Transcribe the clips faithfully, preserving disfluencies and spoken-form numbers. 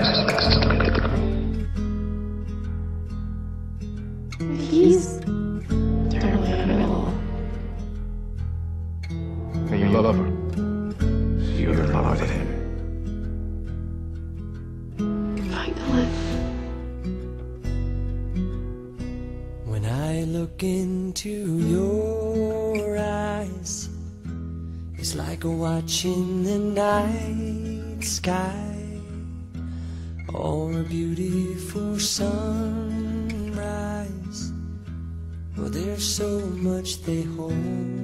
He's terribly unavailable. And you love her. You're in love with him. Find the life. When I look into your eyes, it's like watching the night sky or a beautiful sunrise. Oh, there's so much they hold,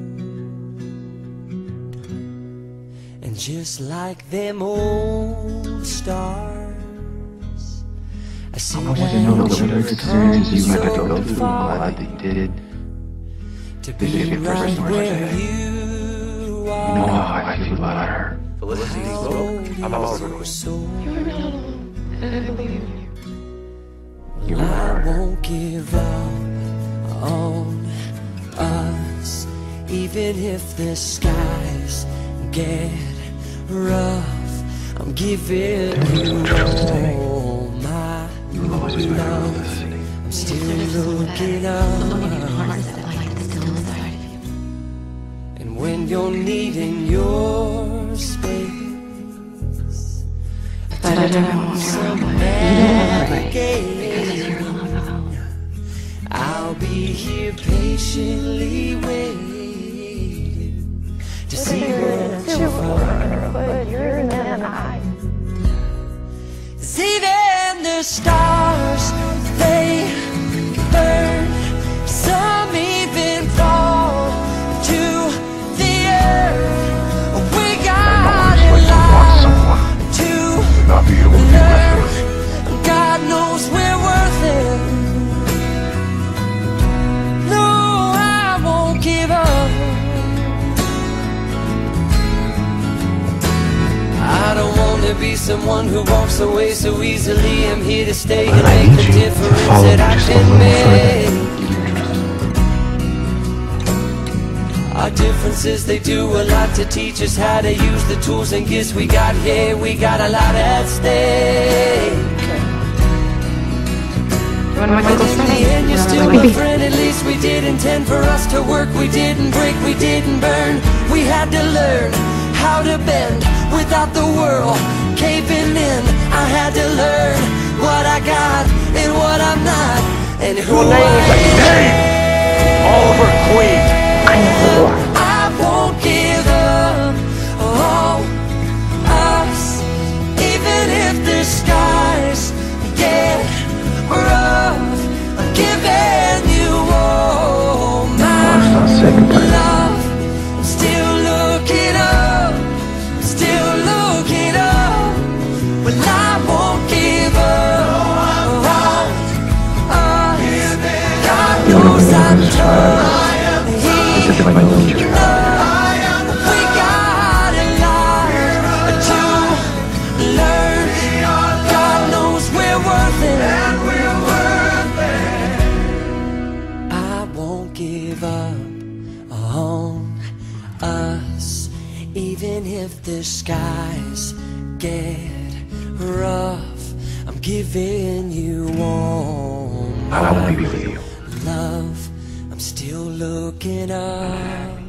and just like them old stars, I see I want you to know that whatever you've experiences you come had to go so through, I'm far glad that you did. to This is be your right person where today. you You know are. how I feel about her. Felicity spoke about her. You were not alone, and I believe you. You I were. won't give up on us, even if the skies get rough. I'm giving you all my You'll always be my love. Felicity. I'm still looking The up, parts that light that's still inside of you. and when you're needing your space, But I don't want to some run away. You don't want to navigate. because you're in love with him. I'll be here patiently waiting to see what you find. But you're in that eye. 'Cause even the stars, they burn. Some even fall to the earth. We got It's a like you want lot someone to not be able to be left learn. with. God knows we're worth it. No, I won't give up. I don't want to be someone who walks away so easily. I'm here to stay and I make need the you to difference follow that me I just a can little make. further. Our differences, they do a lot to teach us how to use the tools and gifts we got here. We got a lot at stake. When my But close in the friend, end, you're still maybe. my friend. At least we did intend for us to work. We didn't break, we didn't burn. We had to learn how to bend without the world caving in. I had to learn what I got and what I'm not, and who Your name I is a am. name. Oliver Queen. I know who you are. I won't give up on us, even if the skies get rough. I'm giving you all my Let's not say goodbye. love. I'm still looking up, I'm still looking up. Well, I won't give up on us. God knows I'm tough. It's like my nature. We got a lot to learn. God knows we're worth it. I won't give up on us, even if the skies get rough. I'm giving you all I my won't be with you. love. I'm still looking up.